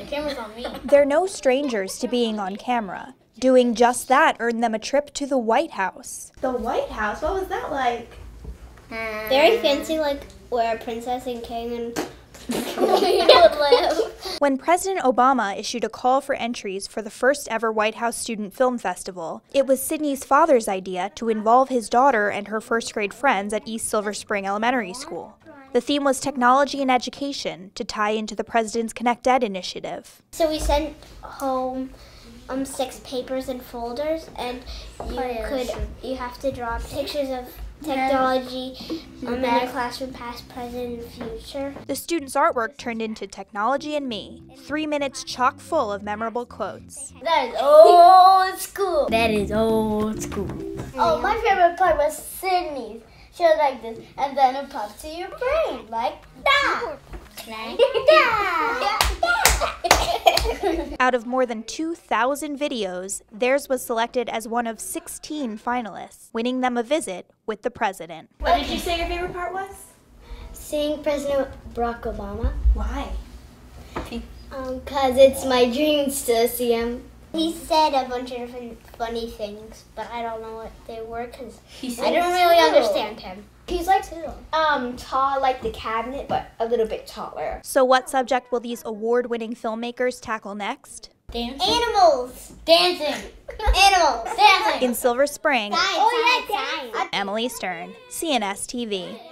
camera's on me. They're no strangers to being on camera. Doing just that earned them a trip to the White House. The White House? What was that like? Very fancy, like where a princess and king and would live. When President Obama issued a call for entries for the first ever White House Student Film Festival, it was Sydney's father's idea to involve his daughter and her first grade friends at East Silver Spring Elementary School. The theme was technology and education to tie into the president's Connect Ed initiative. So we sent home 6 papers and folders, and you have to draw pictures of technology in your classroom, past, present, and future. The students' artwork turned into Technology and Me, 3 minutes chock full of memorable quotes. That is old school. That is old school. Oh, my favorite part was Sydney's. She was like this, and then it popped to your brain, like that. Like that. Out of more than 2,000 videos, theirs was selected as one of 16 finalists, winning them a visit with the president. What did you say your favorite part was? Seeing President Barack Obama. Why? Because it's my dreams to see him. He said a bunch of different funny things, but I don't know what they were because I don't really understand him. He's like tall like the cabinet, but a little bit taller. So what subject will these award-winning filmmakers tackle next? Dancing. Animals. Dancing. Animals. Dancing. In Silver Spring, Science. Oh, yeah, science. Emily Stern, CNS-TV.